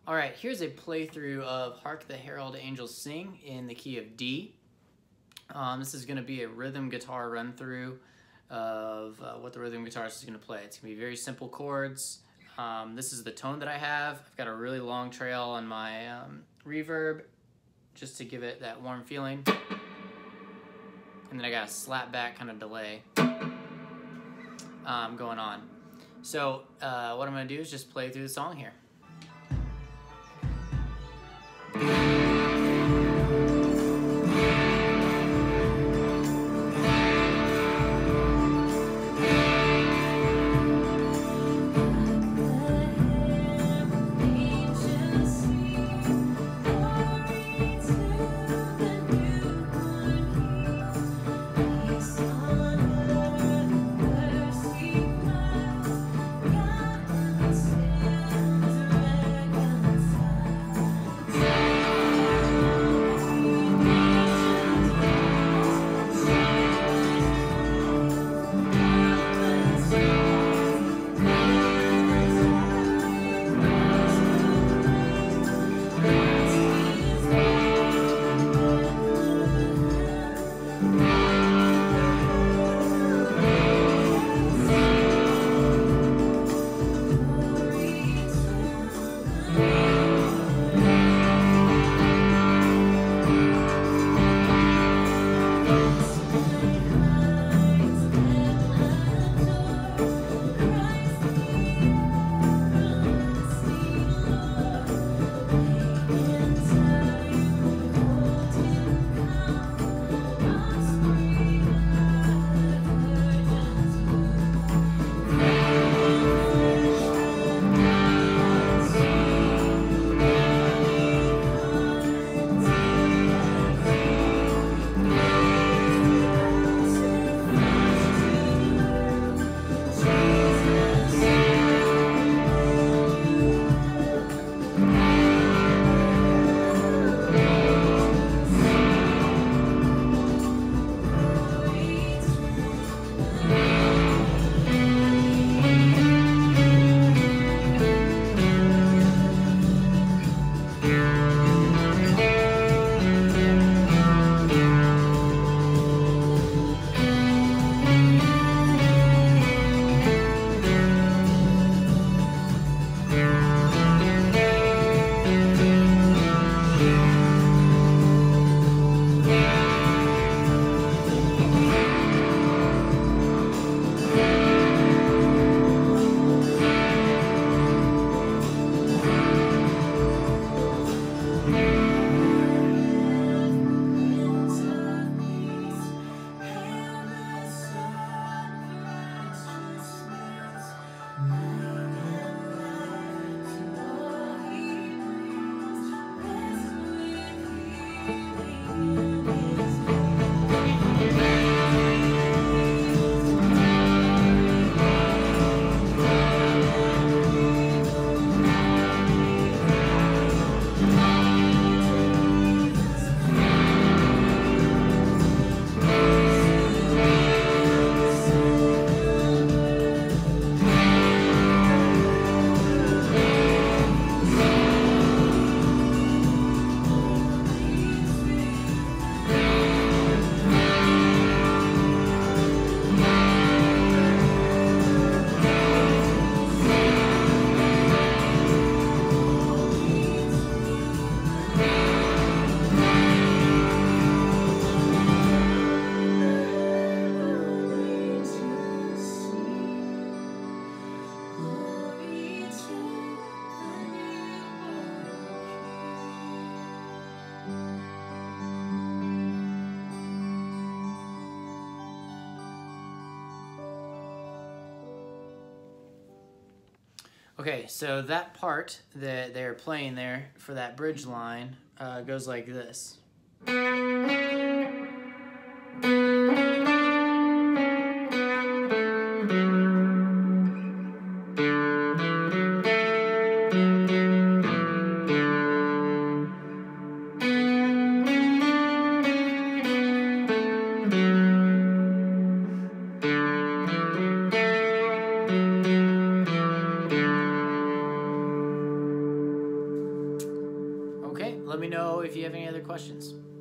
All right, here's a playthrough of Hark the Herald Angels Sing in the key of D. This is going to be a rhythm guitar run through of what the rhythm guitarist is going to play. It's going to be very simple chords. This is the tone that I have. I've got a really long trail on my reverb just to give it that warm feeling. And then I got a slap back kind of delay going on. So what I'm going to do is just play through the song here. Okay, so that part that they're playing there for that bridge line goes like this. Okay, let me know if you have any other questions.